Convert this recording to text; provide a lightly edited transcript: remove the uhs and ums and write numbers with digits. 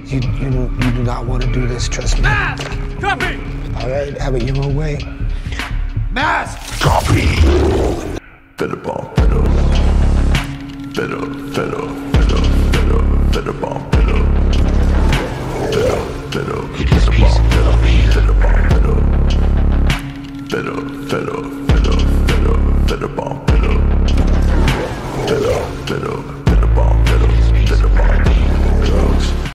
You do not want to do this, trust me. Mask! Copy! All right, have it your own way. Mask! Copy! Better bomb, better. Better, better, better, better, better bomb, better.